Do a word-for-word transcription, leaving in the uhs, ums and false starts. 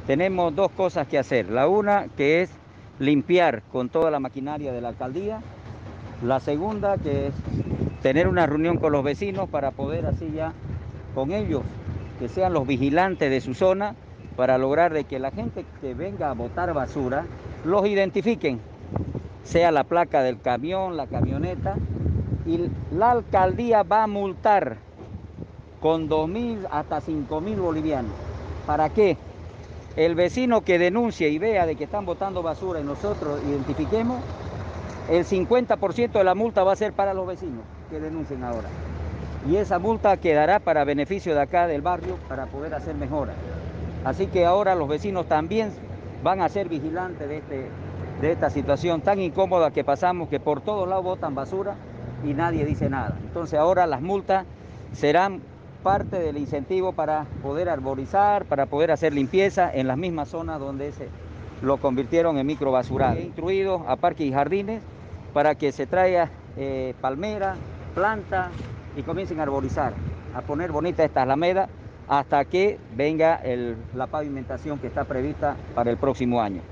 tenemos dos cosas que hacer. La una, que es limpiar con toda la maquinaria de la alcaldía. La segunda, que es tener una reunión con los vecinos para poder así ya con ellos, que sean los vigilantes de su zona, para lograr de que la gente que venga a botar basura los identifiquen, sea la placa del camión, la camioneta, y la alcaldía va a multar con dos mil hasta cinco mil bolivianos. ¿Para qué? El vecino que denuncie y vea de que están botando basura y nosotros identifiquemos, el cincuenta por ciento de la multa va a ser para los vecinos que denuncien ahora. Y esa multa quedará para beneficio de acá del barrio para poder hacer mejoras. Así que ahora los vecinos también van a ser vigilantes de, este, de esta situación tan incómoda que pasamos, que por todos lados botan basura y nadie dice nada. Entonces ahora las multas serán parte del incentivo para poder arborizar, para poder hacer limpieza en las mismas zonas donde se lo convirtieron en microbasural. He instruido a parques y jardines para que se traiga eh, palmera, planta y comiencen a arborizar, a poner bonita esta alameda hasta que venga el, la pavimentación que está prevista para el próximo año.